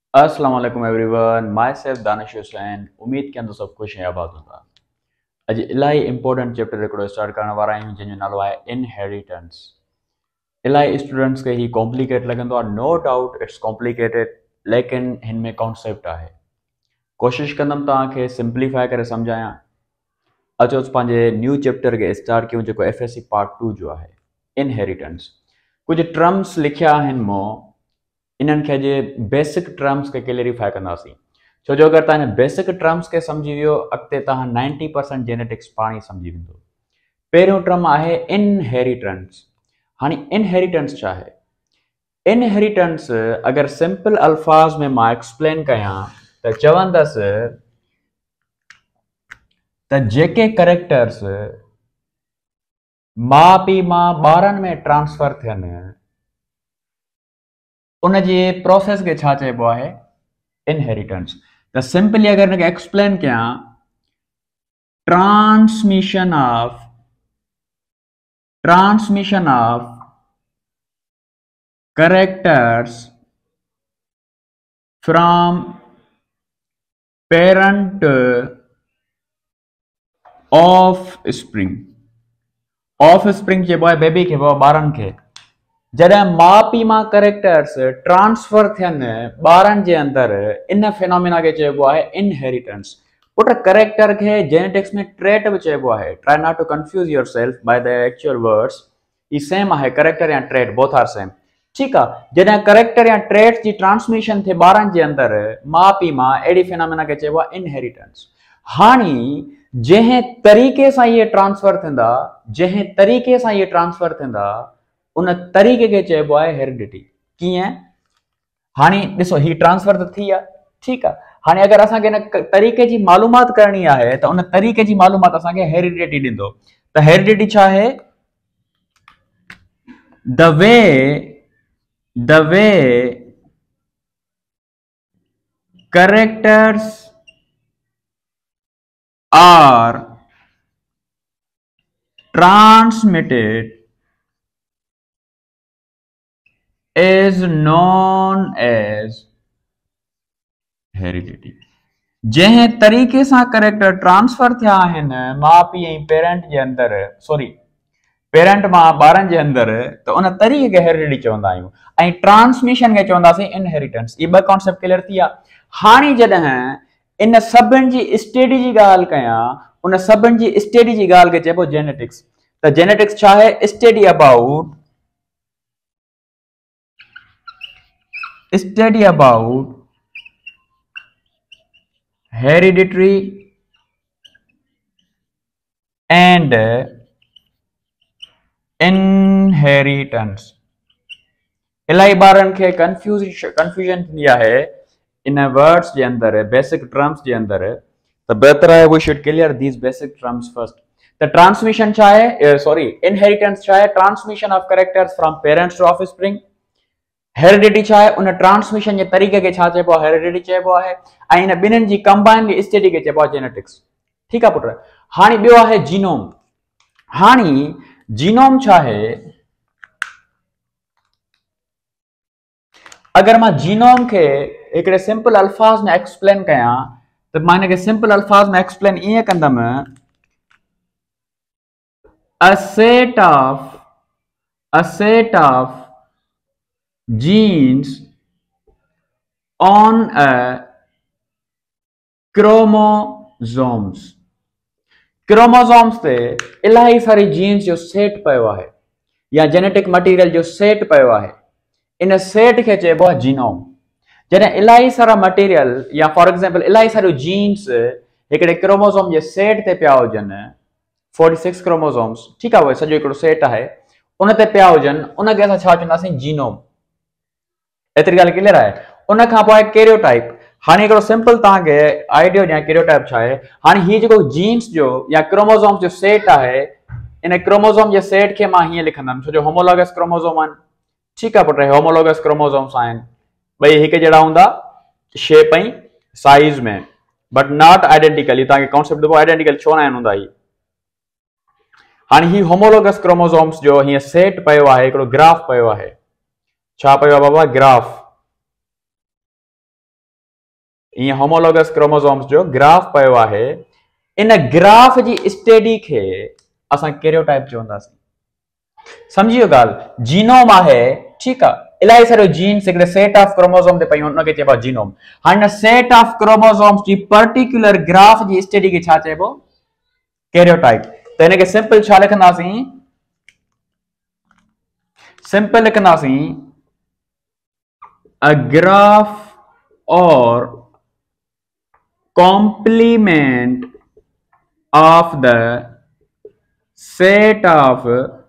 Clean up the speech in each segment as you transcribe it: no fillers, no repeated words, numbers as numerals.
अस्सलाम वालेकुम everyone, myself Danish Hussain. उम्मीद कयां तो सब खुश हैं आबाद हूंदा। अॼु इलाही इंपॉर्टेंट चैप्टर हिकिड़ो स्टार्ट करण वारा आहियूं जंहिंजो नालो आहे इनहेरिटेंस। इलाही स्टूडेंट्स खे ही कॉम्प्लिकेट लॻंदो आहे, नो डाउट इट्स कॉम्प्लिकेटेड, लेकिन हिन में कॉन्सेप्ट आहे। कोशिशि कंदुमि तव्हांखे सिंप्लीफाई करे सम्झायां। अचो पंहिंजे न्यू चैप्टर खे स्टार्ट कयूं जेको FSC पार्ट 2 जो आहे, इनहेरिटेंस। कुछ टर्म्स लिखिया आहिनि मूं, इन्हनि खे जे बेसिक टर्म्स खे क्लियरिफाई कंदासीं। छो जो अगरि तव्हां हिन बेसिक टर्म्स खे सम्झी वियो, अॻिते तव्हां 90% जेनेटिक्स पाण ई सम्झी वेंदो। पहिरियों टर्म आहे इनहेरिटेंस। हाणे इनहेरिटेंस छा आहे? इनहेरिटेंस अगरि सिंपल अल्फाज में मां एक्सप्लेन कयां त चवंदसि त जेके करेक्टर्स माउ पीउ मां ॿारनि में ट्रांसफर थियनि उन जे प्रोसेस खे छा चइबो आहे? इनहेरिटेंस। त सिंपली अगरि हिनखे एक्सप्लेन कयां, transmission of characters from parent to offspring चइबो आहे बेबी खे, ॿारनि खे। जॾहिं माउ पीउ मां करेक्टर्स ट्रांसफर थियनि ॿारनि जे अंदरि, इन फिनोमिना खे चइबो आहे इनहेरिटेंस। पुट करेक्टर खे जेनेटिक्स में ट्रेट बि चइबो आहे। Try not to confuse yourself by the actual words. ही सेम आहे, करेक्टर या ट्रेट, बोथ आर सेम। ठीकु आहे। जॾहिं करेक्टर या ट्रेट जी ट्रांसमिशन थिए ॿारनि जे अंदरि माउ पीउ मां, अहिड़ी फिनोमिना खे चइबो आहे इनहेरिटेंस। हाणे जंहिं तरीक़े सां इहे ट्रांसफर थींदा उन तरीक़े खे चइबो आहे हेरिडिटी। कीअं? हाणे ॾिसो, ही ट्रांसफर त थी आहे, ठीकु आहे। हाणे अगरि असांखे हिन तरीक़े जी मालूमात करणी आहे त उन तरीक़े जी मालूमात असांखे हेरिडिटी ॾींदो। त हेरिडिटी छा आहे? The way characters are transmitted is known as heredity। जंहिं तरीक़े सां करेक्टर ट्रांसफर थिया आहिनि माउ पीउ ऐं पेरेंट जे अंदरि, पेरेंट मां ॿारनि जे अंदरि, त उन तरीक़े खे हेरिडिटी चवंदा आहियूं ऐं ट्रांसमिशन खे चवंदासीं इनहेरिटेंस। ये ॿ कॉन्सेप्ट क्लियर थी विया। हाणे जॾहिं इन सभिनि जी स्टडी जी ॻाल्हि कयां, उन सभिनि जी स्टडी जी ॻाल्हि खे चइबो जेनेटिक्स। त जेनेटिक्स छा आहे? Study about hereditary and inheritance. इलाही ॿारनि खे कंफ्यूजन थींदी आहे इन वर्ड्स जे अंदरि, बेसिक टर्म्स जे अंदरि। त बेहतर आहे we should clear these basic terms first. त ट्रांसमिशन छा आहे? इनहेरिटेंस छा आहे? Transmission of characters from parents to offspring. Heredity छा आहे? उन ट्रांसमिशन जे तरीक़े खे छा चइबो आहे? हेरिडिटी चइबो आहे। ऐं इन ॿिन्हिनि जी कंबाइंड स्टडी खे चइबो आहे जेनेटिक्स। ठीकु आहे पुट। हाणे ॿियो आहे जीनोम। हाणे जीनोम छा आहे? अगर मां जीनोम खे हिकिड़े सिंपल अल्फाज में एक्सप्लेन कयां त मां हिनखे सिंपल अल्फाज में एक्सप्लेन ईअं कंदुमि, a set of genes on a chromosomes ते इलाही सारी जीन्स जो सेट पियो आहे या जेनेटिक मटीरियल जो सेट पियो आहे। इन सेट खे चइबो आहे जीनोम। जॾहिं इलाही सारा मटीरियल या फॉर एग्जांपल इलाही सारियूं जीन्स हिकिड़े क्रोमोसोम जे सेट ते पिया हुजनि, 46 क्रोमोसोम्स, ठीकु आहे, उहे सॼो हिकिड़ो सेट आहे, उन ते पिया हुजनि, उनखे असां छा चवंदासीं? जीनोम। एतिरी ॻाल्हि क्लियर आहे। उन खां पोइ आहे कैरियोटाइप। हाणे हिकिड़ो सिंपल तव्हांखे आइडियो ॾियां कैरियोटाइप छा आहे। हाणे हीउ जेको जीन्स जो या क्रोमोसोम जो सेट आहे, इन क्रोमोसोम जे सेट खे मां हीअं लिखंदुमि, छो जो होमोलॉगस क्रोमोसोम आहिनि। ठीकु आहे पुट, होमोलॉगस क्रोमोसोम्स आहिनि, ॿई हिकु जहिड़ा हूंदा शेप ऐं साइज में, बट नॉट आइडेंटिकल। तव्हांखे कॉन्सेप्ट ॿुधो, आइडेंटिकल छो न आहिनि हूंदा ही। हाणे ही होमोलॉगस क्रोमोसोम्स जो हीअं सेट पियो आहे, हिकिड़ो ग्राफ पियो आहे। छा पियो आहे बाबा? ग्राफ। ये होमोलॉगस क्रोमोसोम्स जो ग्राफ पयो आहे इन ग्राफ जी स्टडी के असां कैरियोटाइप चवंदासीं समझियो गाल जीनोम आहे ठीक है इलाही सारे जीन्स एक सेट ऑफ क्रोमोसोम ते पई उनके चेबो जीनोम हाने सेट ऑफ क्रोमोसोम्स जी पर्टिकुलर ग्राफ जी स्टडी के छा चेबो कैरियोटाइप तो इनके सिंपल छा लिखंदासीं सिंपल लिखंदासीं a graph or complement of the set of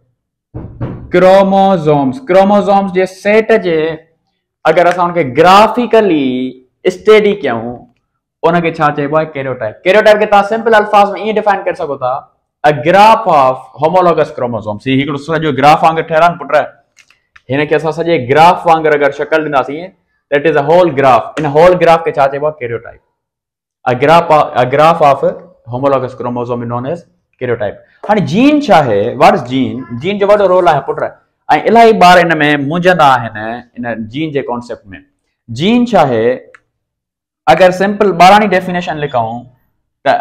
chromosomes जे सेट जे अगर असां उनके ग्राफिकली स्टडी कयूं उनके छा चइबो आहे कैरियोटाइप कैरियोटाइप के तव्हां सिंपल अल्फाज में ईअं डिफाइन करे सघो था a graph of homologous chromosomes ही हिकिड़ो सॼो ग्राफ वांगुरु ठहिरान पुट हिन खे असां सॼे ग्राफ वांगुरु अगरि शक्ल ॾींदासीं that is a whole graph इन होल ग्राफ के छा चइबो आहे karyotype a graph of homologous chromosome known as karyotype हाणे जीन छा आहे व्हाट इज जीन जीन जो वॾो रोल आहे पुट ऐं इलाही ॿार इन में मुंझंदा आहिनि इन जीन जे कॉन्सेप्ट में जीन छा आहे अगर सिंपल ॿाराणी डेफिनेशन लिखूं त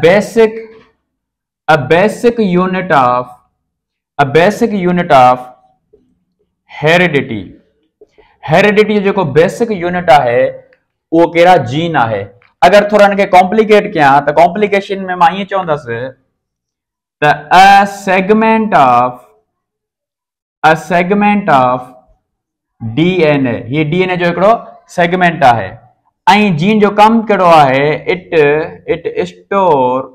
a basic unit of heredity जो बेसिक यूनिट है वो केड़ा जीन है अगर थोड़ा इनके कॉम्प्लिकेट किया तो कॉम्प्लिकेशन में मैं ये चवंदसि त a segment of DNA ये DNA जो एकड़ो सेगमेंट है ऐं जीन जो कम केड़ो है इट स्टोर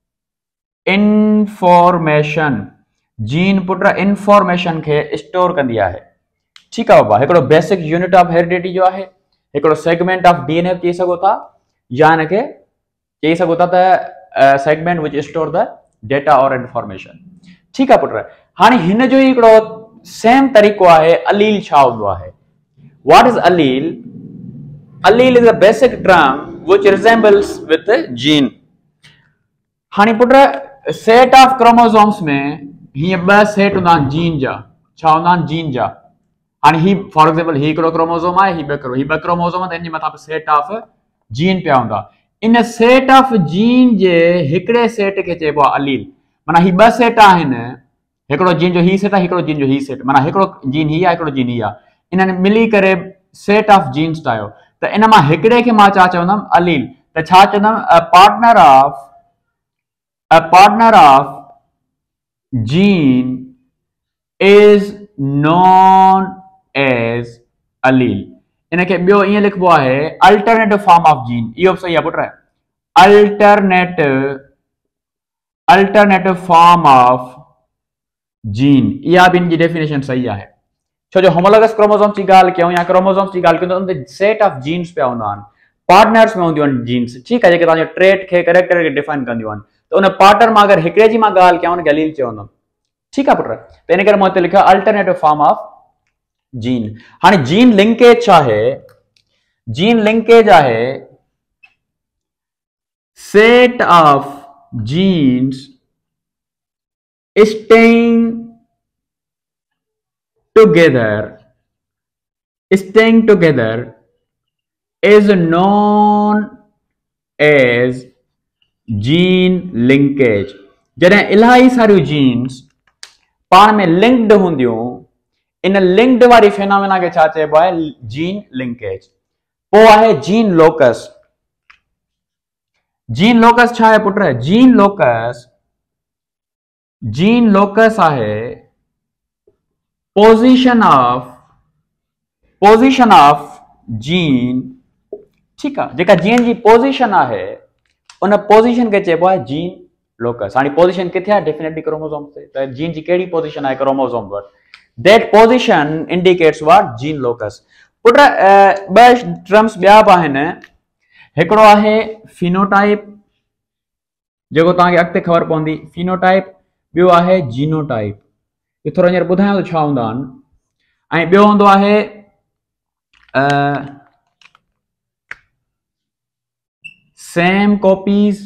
इंफॉर्मेशन जीन पुट इंफॉर्मेशन के स्टोर कंदी है ठीक है बाबा एकड़ो बेसिक यूनिट ऑफ हेरिडिटी जो है एकड़ो सेगमेंट ऑफ डीएनए चई सको था या इनके चई सको था त segment which store the data और इंफॉर्मेशन ठीक है पुट हाने हिन जो एकड़ो सेम तरीको है अलील छा हुंदो है what is allele is a basic term which resembles with gene हाने पुट सेट ऑफ क्रोमोसोम्स में ही ब सेट हुंदा जीन जा छा हुंदा जीन जा हाने ही फॉर एग्जांपल ही एकड़ो क्रोमोसोम है ही ब क्रोमोसोम त इन मथा सेट ऑफ जीन पिया हुंदा इन सेट ऑफ जीन जे हिकड़े सेट के चइबो आहे अलील माना ही ब सेट आहिनि हिकड़ो जीन जो ही सेट आहे हिकड़ो जीन जो ही सेट माना हिकड़ो जीन ही आहे हिकड़ो जीन ही आहे इन्हनि मिली करे सेट ऑफ जीन्स ठाहियो त इन मां हिकड़े खे मां छा चवंदमि अलील त छा चवंदमि a partner of gene is known as allele इनके बियो इए लिखबो है अल्टरनेटिव फॉर्म ऑफ जीन इहो सही है पुट अल्टरनेटिव फॉर्म ऑफ जीन या बिन जी डेफिनेशन सही है छो जो होमोलॉगस क्रोमोसोम्स की गाल क्यों या क्रोमोसोम्स की गाल क्यों तो उनके सेट ऑफ जीन्स पे हुंदा आहिनि पार्टनर्स में हुंदियूं आहिनि जीन्स ठीक है जेके तव्हांजो ट्रेट खे कैरेक्टर के डिफाइन कंदियूं आहिनि तो उन पार्टनर मां अगर हिकड़े जी मां गाल कयां उनके अलील चवंदमि ठीक है पुट तो इन करे मूं हिते लिखियो अल्टरनेटिव फॉर्म ऑफ जीन हाने जीन लिंकेज छा है जीन लिंकेज है set of genes staying together is known as gene linkage जॾहिं इलाही सारियूं जीन्स पाण में लिंक्ड हूंदियूं इन लिंक्ड वारी फेनोमेना के छा चइबो आहे जीन लिंकेज पोइ आहे जीन लोकस छा आहे पुट जीन लोकस आहे पोजीशन ऑफ जीन ठीक है जेका जीन जी पोजीशन आहे उन पोजीशन के चइबो आहे जीन लोकस हाणे पोजीशन किथे आहे डेफिनेटली क्रोमोसोम ते त जीन जी केड़ी पोजीशन आहे क्रोमोसोम पर that position indicates what gene locus पुट ब टर्म्स ॿिया बि आहिनि हिकिड़ो आहे फिनोटाइप जेको तव्हांखे अॻिते ख़बर पवंदी फिनोटाइप ॿियो आहे जीनोटाइप इहो थोरो हींअर ॿुधायां थो छा हूंदा आहिनि ऐं ॿियो हूंदो आहे same copies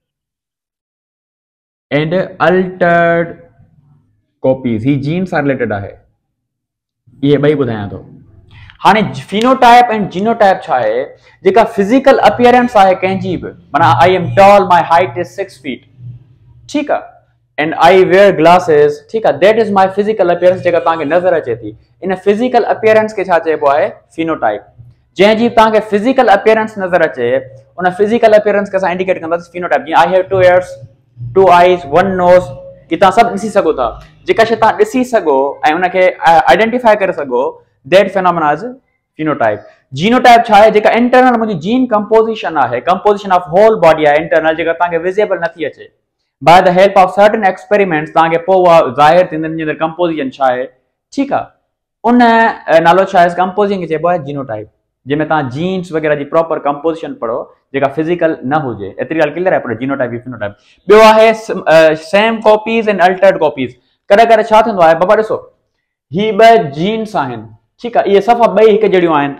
and altered copies ही जीन सां रिलेटेड आहे ये ॿई ॿुधायां थो हाणे फिनोटाइप एंड जीनोटाइप छा आहे, जेका फिजिकल अपीयरेंस आहे कंहिंजी बि, माना I am tall, my height is 6 feet, ठीकु आहे, एंड आई वेयर ग्लासेस, ठीकु आहे, that is my physical appearance जेका तव्हांखे नज़र अचे थी। इन फिजिकल अपीयरेंस खे छा चइबो आहे? फिनोटाइप। जंहिंजी तव्हांखे फिजिकल अपीयरेंस नज़र अचे, उन फिजिकल अपीयरेंस खे असां इंडिकेट कंदासीं फिनोटाइप। जीअं I have 2 ears, 2 eyes, 1 nose, कि तव्हां सभु ॾिसी सघो था। जेका शइ तव्हां ॾिसी सघो ऐं उनखे आइडेंटिफाई करे सघो, that phenomena is phenotype. Genotype छा आहे? जेका इंटरनल मुंहिंजी जीन कंपोजिशन आहे, कंपोजिशन ऑफ होल बॉडी आहे इंटरनल, जेका तव्हांखे विजिबल नथी अचे। By the help of certain experiments तव्हांखे पोइ उहा ज़ाहिर थींदनि अंदरि कंपोजिशन छा आहे, ठीकु आहे। उन नालो छा आहे? कंपोजिशन खे चइबो आहे जीनोटाइप, जंहिंमें तव्हां जीन्स वग़ैरह जी प्रॉपर कंपोजिशन पढ़ो, जेका फिजिकल न हुजे। एतिरी ॻाल्हि क्लियर आहे पर जीनोटाइप फिनोटाइप। ॿियो आहे same copies and altered copies. कॾहिं कॾहिं छा थींदो आहे बाबा, ॾिसो ही ॿ जीन्स आहिनि, ठीकु आहे, इहे सफ़ा ॿई हिकु जहिड़ियूं आहिनि।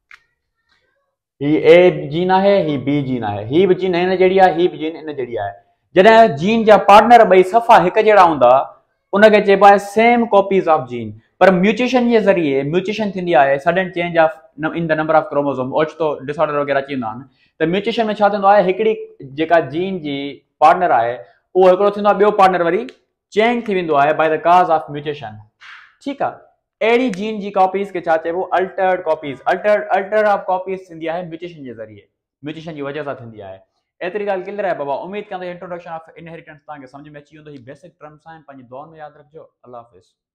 ही ए जीन आहे, ही बी जीन आहे, ही बि जीन इन जहिड़ी आहे, ही बि जीन इन जहिड़ी आहे। जॾहिं जीन जा पार्टनर ॿई सफ़ा हिकु जहिड़ा हूंदा, उनखे चइबो आहे सेम कॉपीज़ ऑफ जीन। पर म्यूटेशन जे ज़रिए म्यूटेशन थींदी आहे, sudden change of in the number of chromosome, ओचितो डिसऑर्डर वग़ैरह अची वेंदा आहिनि। त म्यूटेशन में छा थींदो आहे? हिकिड़ी जेका जीन जी पार्टनर आहे, उहो हिकिड़ो थींदो आहे, ॿियो पार्टनर वरी चेंज थी वेंदो आहे by the cause of mutation, ठीकु आहे। अहिड़ी जीन जी कॉपीज़ खे छा चइबो? Altered copies. Alter of copies थींदी आहे म्यूटेशन जे ज़रिए, म्यूटेशन जी वजह सां थींदी आहे। एतिरी ॻाल्हि क्लियर आहे बाबा? उमेद कंदो इंट्रोडक्शन ऑफ इनहेरिटेंस तव्हांखे सम्झ में अची वेंदो। ही बेसिक टर्म्स आहिनि, पंहिंजी दुआउनि में यादि रखिजो। अल्लाह हाफ़िज़।